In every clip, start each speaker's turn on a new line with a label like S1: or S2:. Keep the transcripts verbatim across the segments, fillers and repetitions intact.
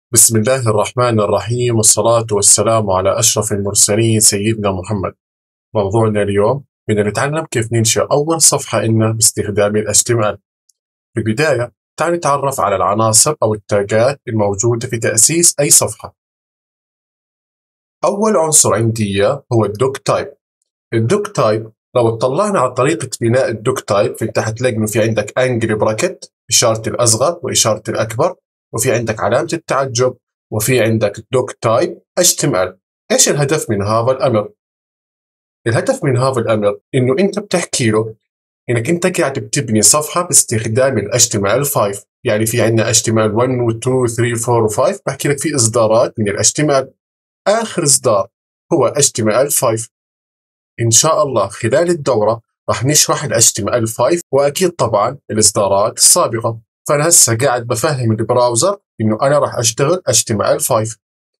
S1: بسم الله الرحمن الرحيم، والصلاة والسلام على أشرف المرسلين سيدنا محمد. موضوعنا اليوم بدنا نتعلم كيف ننشئ أول صفحة لنا باستخدام ال إتش تي إم إل. في البداية تعال نتعرف على العناصر أو التاجات الموجودة في تأسيس أي صفحة. أول عنصر عندي إياه هو الدوك تايب. الدوك تايب لو اطلعنا على طريقة بناء الدوك تايب، في تحت تلاقي إنه في عندك أنجل براكت، إشارة الأصغر وإشارة الأكبر، وفي عندك علامة التعجب، وفي عندك دوك تايب إتش تي إم إل. إيش الهدف من هذا الأمر؟ الهدف من هذا الأمر إنه أنت بتحكي له إنك أنت قاعد بتبني صفحة باستخدام ال إتش تي إم إل خمسة. يعني في عندنا إتش تي إم إل واحد و اثنين و ثلاثة و أربعة و خمسة، بحكي لك في إصدارات من ال إتش تي إم إل. آخر إصدار هو إتش تي إم إل خمسة. إن شاء الله خلال الدورة راح نشرح ال إتش تي إم إل خمسة، وأكيد طبعا الإصدارات السابقة. فأنا هسه قاعد بفهم البراوزر إنه أنا راح أشتغل إتش تي إم إل خمسة.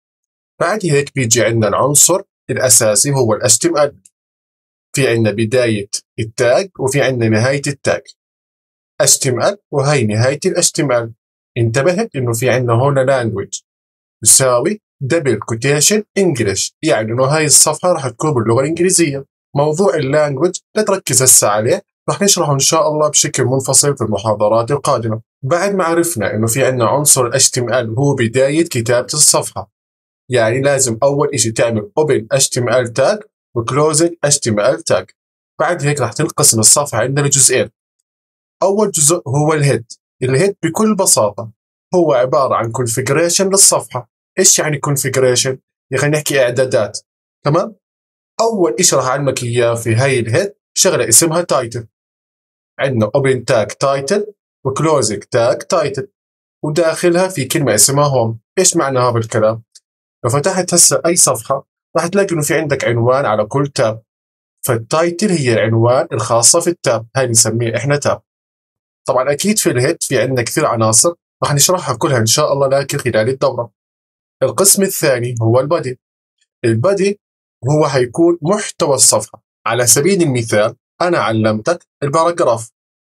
S1: بعد هيك بيجي عندنا العنصر الأساسي هو ال إتش تي إم إل. في عندنا بداية التاج وفي عندنا نهاية التاج إتش تي إم إل، وهي نهاية ال إتش تي إم إل. انتبهت إنه في عندنا هون language يساوي دبل كوتيشن انجلش، يعني إنه هاي الصفحة راح تكون باللغة الإنجليزية. موضوع اللانجوج لا تركز هسه عليه، راح نشرحه إن شاء الله بشكل منفصل في المحاضرات القادمة. بعد ما عرفنا إنه في عندنا عنصر إتش تي إم إل هو بداية كتابة الصفحة، يعني لازم أول إشي تعمل open إتش تي إم إل tag و closing إتش تي إم إل tag. بعد هيك راح تنقسم الصفحة عندنا لجزئين. أول جزء هو الهيد. الهيد بكل بساطة هو عبارة عن configuration للصفحة. إيش يعني configuration؟ يعني نحكي إعدادات. تمام؟ أول إشي راح أعلمك إياه في هاي الهيد شغلة اسمها تايتل. عندنا open tag title و closing tag title، وداخلها في كلمة اسمها home. إيش معنى هذا الكلام؟ لو فتحت هسه أي صفحة راح تلاقي إنه في عندك عنوان على كل تاب، فالتايتل هي العنوان الخاصة في التاب، هاي بنسميه إحنا تاب. طبعا أكيد في الهيد في عندنا كثير عناصر راح نشرحها كلها إن شاء الله لكن خلال الدورة. القسم الثاني هو البادي. البادي هو هيكون محتوى الصفحة. على سبيل المثال أنا علمتك الباراجراف،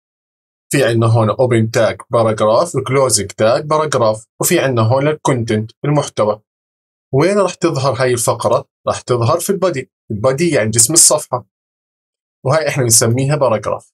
S1: في عندنا هون open tag باراجراف و closing tag باراجراف، وفي عندنا هون الكونتنت المحتوى. وين راح تظهر هاي الفقرة؟ راح تظهر في البادي. البادي يعني جسم الصفحة، وهاي احنا نسميها باراجراف.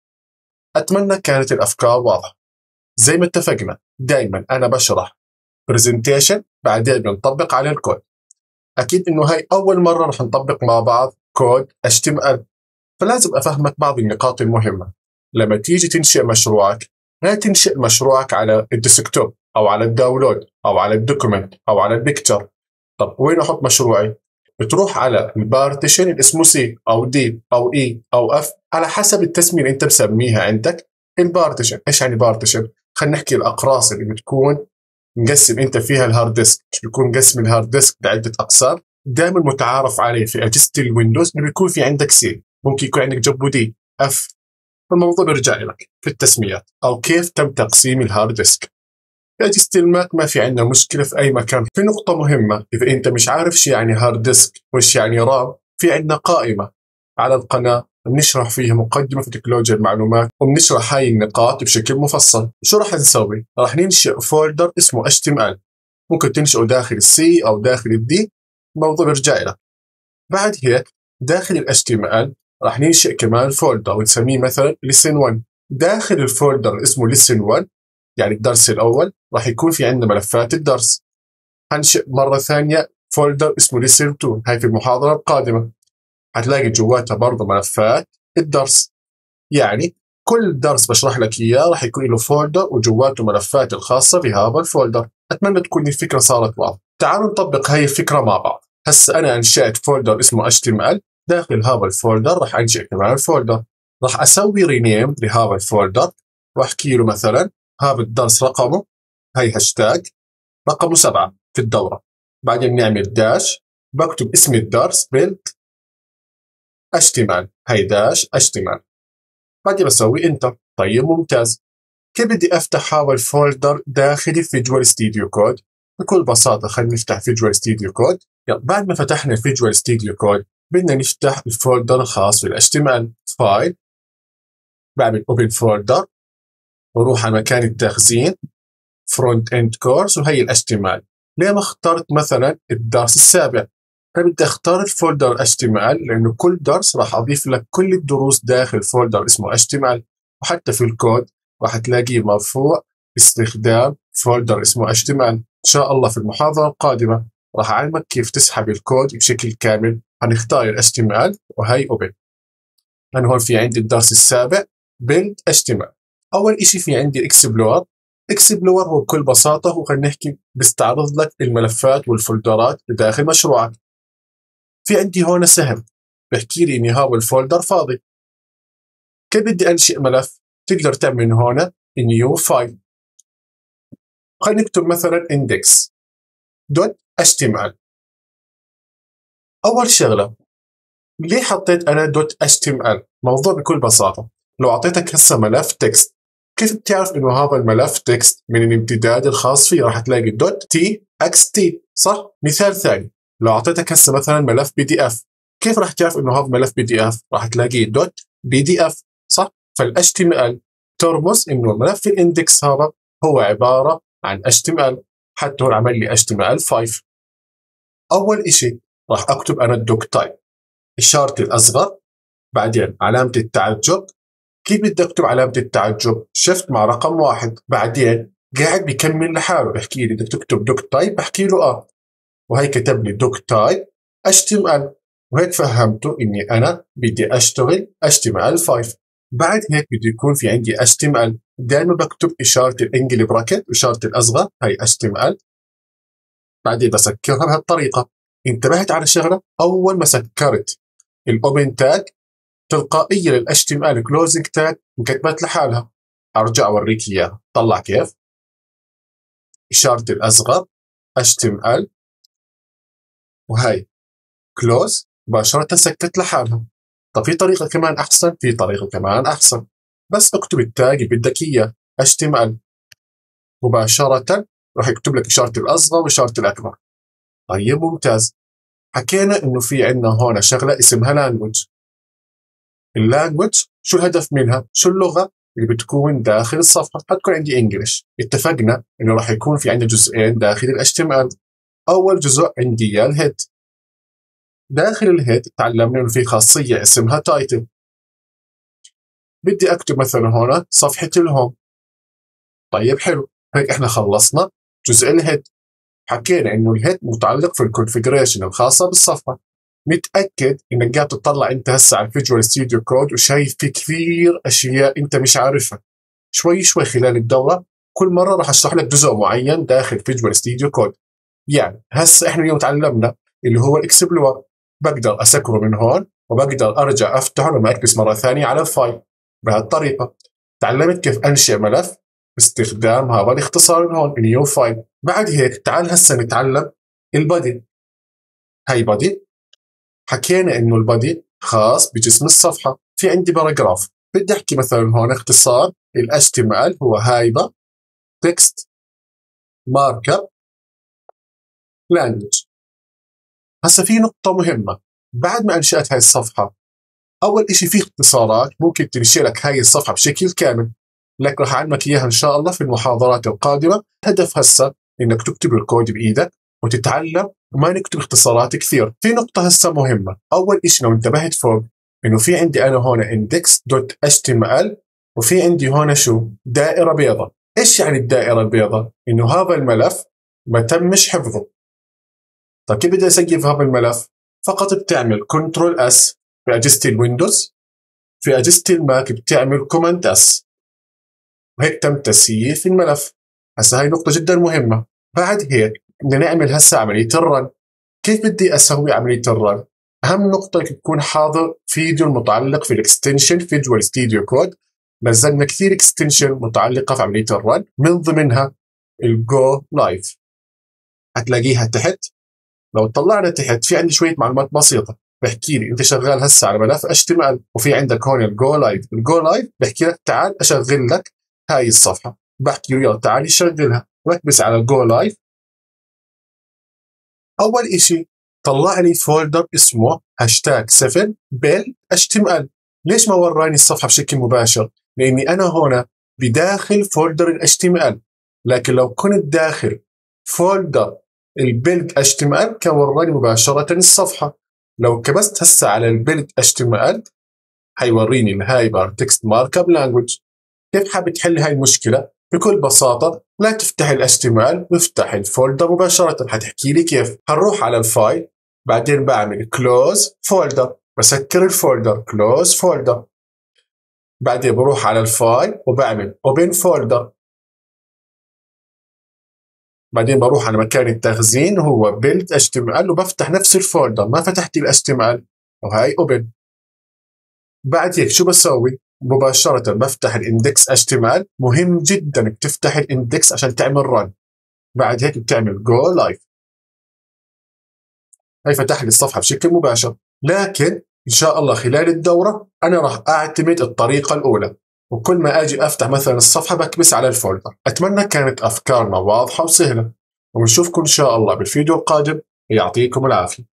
S1: أتمنى كانت الأفكار واضحة. زي ما اتفقنا دايما أنا بشرح برزنتيشن بعدين بنطبق على الكود. أكيد إنه هاي أول مرة رح نطبق مع بعض كود إتش تي إم إل، فلازم أفهمك بعض النقاط المهمة. لما تيجي تنشئ مشروعك لا تنشئ مشروعك على الديسكتوب أو على الداونلود أو على الدوكيمنت أو على البيكتشر. طب وين أحط مشروعي؟ بتروح على البارتيشن اللي اسمه سي أو دي أو إي أو إف على حسب التسمية اللي أنت مسميها عندك. البارتيشن إيش يعني بارتيشن؟ خلينا نحكي الأقراص اللي بتكون مقسم أنت فيها الهارد ديسك، بيكون مقسم الهارد ديسك لعدة أقسام. دائما متعارف عليه في أجهزة الويندوز إنه بيكون في عندك سي، ممكن يكون عندك جنبه دي إف. الموضوع بيرجع لك في التسميات أو كيف تم تقسيم الهارد ديسك. في أجهزة الماك ما في عندنا مشكلة في أي مكان. في نقطة مهمة، إذا أنت مش عارف شو يعني هارد ديسك وش يعني رام، في عندنا قائمة على القناة بنشرح فيها مقدمة في تكنولوجيا المعلومات، وبنشرح هاي النقاط بشكل مفصل. شو راح نسوي؟ راح ننشئ فولدر اسمه إتش تي إم إل، ممكن تنشئه داخل السي أو داخل الدي، الموضوع بيرجع لك. بعد هيك داخل ال إتش تي إم إل راح ننشئ كمان فولدر ونسميه مثلا ليسن واحد. داخل الفولدر اسمه ليسن واحد يعني الدرس الأول راح يكون في عندنا ملفات الدرس. هنشئ مرة ثانية فولدر اسمه ليسن اثنين، هاي في المحاضرة القادمة هتلاقي جواتها برضه ملفات الدرس. يعني كل درس بشرح لك إياه راح يكون له فولدر وجواته ملفات الخاصة بهذا الفولدر. أتمنى تكون الفكرة صارت واضحة. تعالوا نطبق هاي الفكرة مع بعض. هسه أنا أنشأت فولدر اسمه إتش تي إم إل، داخل هذا الفولدر راح أنشئ كمان الفولدر. راح أسوي رينيم لهذا الفولدر، راح أحكي له مثلا هذا الدرس رقمه، هاي هاشتاج رقمه سبعة في الدورة. بعدين نعمل داش، بكتب اسم الدرس بيلد إتش تي إم إل، هاي داش إتش تي إم إل. بعدين بسوي انتر. طيب ممتاز. كيف بدي افتح هذا الفولدر داخلي فيجوال ستوديو كود؟ بكل بساطة خلينا نفتح فيجوال ستوديو كود. يلا بعد ما فتحنا فيجوال ستوديو كود بدنا نفتح الفولدر الخاص بال إتش تي إم إل. فايل، بعمل اوبن فولدر وروح على مكان التخزين فرونت اند كورس، وهي ال إتش تي إم إل. ليه ما اخترت مثلا الدرس السابع؟ أنا بدي اختار الفولدر اتش تي ام ال لأنه كل درس راح أضيف لك كل الدروس داخل فولدر اسمه اتش تي ام ال، وحتى في الكود راح تلاقيه مرفوع باستخدام فولدر اسمه اتش تي ام ال. إن شاء الله في المحاضرة القادمة راح أعلمك كيف تسحب الكود بشكل كامل. هنختار ال اتش تي ام ال وهي اوبن. أنا هون في عندي الدرس السابع build اتش تي ام ال. أول إشي في عندي الاكسبلور. اكسبلور هو بكل بساطة هو خلينا نحكي بيستعرض لك الملفات والفولدرات بداخل مشروعك. في عندي هون سهم بحكي لي إني هذا الفولدر فاضي. كيف بدي أنشئ ملف؟ تقدر تعمل من هون نيو فايل. خلينا نكتب مثلا index دوت اتش تي ام ال. أول شغلة ليه حطيت أنا دوت اتش تي ام ال؟ موضوع بكل بساطة، لو أعطيتك هسه ملف تكست، كيف بتعرف إنه هذا الملف تكست؟ من الامتداد الخاص فيه راح تلاقي دوت تي اكس تي، صح؟ مثال ثاني، لو أعطيتك هسه مثلا ملف بي دي اف، كيف راح تعرف إنه هذا ملف بي دي اف؟ راح تلاقيه دوت بي دي اف، صح؟ فال اتش تي ام ال ترمز إنه ملف الاندكس هذا هو عبارة عن اتش تي ام ال. حتى هون عمل لي اتش تي ام ال خمسة. أول إشي راح أكتب أنا الدوك تايب، إشارتي الأصغر، بعدين علامة التعجب. كيف بدي أكتب علامة التعجب؟ شفت مع رقم واحد، بعدين قاعد بيكمل لحاله بحكي لي بدك تكتب دوك تايب، بحكي له آه، وهي كتب لي دوك تايب اتش تي ام ال، وهيك فهمته إني أنا بدي أشتغل اتش تي ام ال خمسة. بعد هيك بده يكون في عندي اتش تي ام ال، دائما بكتب إشارة الانجلي براكت وإشارة الأصغر هي اتش تي ام ال، بعدين بسكرها بهالطريقة. انتبهت على شغلة، أول ما سكرت الأوبن تاج تلقائيا ال اتش تي ام ال كلوزنج تاج انكتبت لحالها. ارجع اوريك اياها، طلع كيف. اشارة الاصغر اتش تي ام ال وهي كلوز مباشرة سكت لحالها. طب في طريقة كمان احسن؟ في طريقة كمان احسن، بس اكتب التاج اللي بدك اياه اتش تي ام ال مباشرة راح يكتب لك اشارة الاصغر واشارة الاكبر. طيب ممتاز. حكينا انه في عندنا هون شغلة اسمها لانجوج. اللانجوج شو الهدف منها؟ شو اللغة اللي بتكون داخل الصفحة؟ حتكون عندي انجلش. اتفقنا انه راح يكون في عندنا جزئين داخل ال اتش تي ام ال. اول جزء عندي يا الهيد. داخل الهيد تعلمنا انه في خاصية اسمها تايتل. بدي اكتب مثلا هون صفحة الهوم. طيب حلو، هيك احنا خلصنا جزء الهيد. حكينا انه الهيد متعلق في الكونفيجريشن الخاصة بالصفحة. متأكد انك قاعد تطلع انت هسه على الفيجوال ستوديو كود وشايف في كثير اشياء انت مش عارفها. شوي شوي خلال الدورة كل مرة راح اشرح لك جزء معين داخل فيجوال ستوديو كود. يعني هسه احنا اليوم تعلمنا اللي هو الاكسبلور، بقدر اسكره من هون وبقدر ارجع افتحه لما اكبس مرة ثانية على الفايل بهالطريقة. تعلمت كيف انشئ ملف باستخدام هذا الاختصار من هون نيو فايل. بعد هيك تعال هسه نتعلم البادي. هاي بادي، حكينا انه البادي خاص بجسم الصفحة. في عندي باراجراف، بدي احكي مثلا هون اختصار ال اتش تي ام ال هو هايبر تكست ماركر لانجوج. هسه في نقطة مهمة، بعد ما انشأت هاي الصفحة اول اشي في اختصارات ممكن تنشئ لك هاي الصفحة بشكل كامل، لك راح اعلمك اياها ان شاء الله في المحاضرات القادمة. هدف هسه انك تكتب الكود بايدك وتتعلم وما نكتب اختصارات كثير. في نقطة هسه مهمة، اول اشي لو انتبهت فوق انه في عندي انا هون index دوت اتش تي ام ال وفي عندي هون شو دائرة بيضاء. ايش يعني الدائرة البيضاء؟ انه هذا الملف ما تمش حفظه. طيب كيف بدي اسجل هذا الملف؟ فقط بتعمل كنترول اس في اجهزة الويندوز، في اجهزة الماك بتعمل كوماند اس، وهيك تم تسييف الملف. هسه هاي نقطة جدا مهمة. بعد هيك بدنا نعمل هسه عملية الرن. كيف بدي اسوي عملية الرن؟ اهم نقطة تكون حاضر فيديو المتعلق في الاكستنشن فيجوال ستوديو كود. نزلنا كثير اكستنشن متعلقة في عملية الرن، من ضمنها الجو لايف، هتلاقيها تحت. لو طلعنا تحت في عندي شوية معلومات بسيطة بحكي لي انت شغال هسه على ملف اتش تي ام ال وفي عندك هون الجو لايف. الجو لايف بحكي لك تعال اشغل لك هاي الصفحة، بحكي له يلا تعال شغلها، واكبس على الجو لايف. اول اشي طلع لي فولدر اسمه هاشتاج سفن بيل اتش تي ام ال. ليش ما وراني الصفحة بشكل مباشر؟ لاني انا هون بداخل فولدر ال اتش تي ام ال، لكن لو كنت داخل فولدر البيلد اتش تي ام ال كان وراني مباشرة الصفحة. لو كبست هسه على البيلد اتش تي ام ال حيوريني الهايبر تكست مارك اب لانجوج. كيف حابب تحل هاي المشكلة؟ بكل بساطة لا تفتح ال اتش تي ام ال وافتح الفولدر مباشرة. حتحكي لي كيف. هنروح على الفايل، بعدين بعمل كلوز فولدر، بسكر الفولدر كلوز فولدر، بعدين بروح على الفايل وبعمل اوبن فولدر، بعدين بروح على مكان التخزين هو بيلد اتش تي ام ال وبفتح نفس الفولدر. ما فتحت ال اتش تي ام ال وهاي اوبن. بعد هيك شو بسوي؟ مباشرة بفتح الاندكس اتش تي ام ال. مهم جدا بتفتح الاندكس عشان تعمل رن. بعد هيك بتعمل جو لايف. هي فتح لي الصفحة بشكل مباشر. لكن ان شاء الله خلال الدورة انا راح اعتمد الطريقة الاولى، وكل ما اجي افتح مثلا الصفحة بكبس على الفولدر. اتمنى كانت افكارنا واضحة وسهلة، ونشوفكم ان شاء الله بالفيديو القادم. يعطيكم العافية.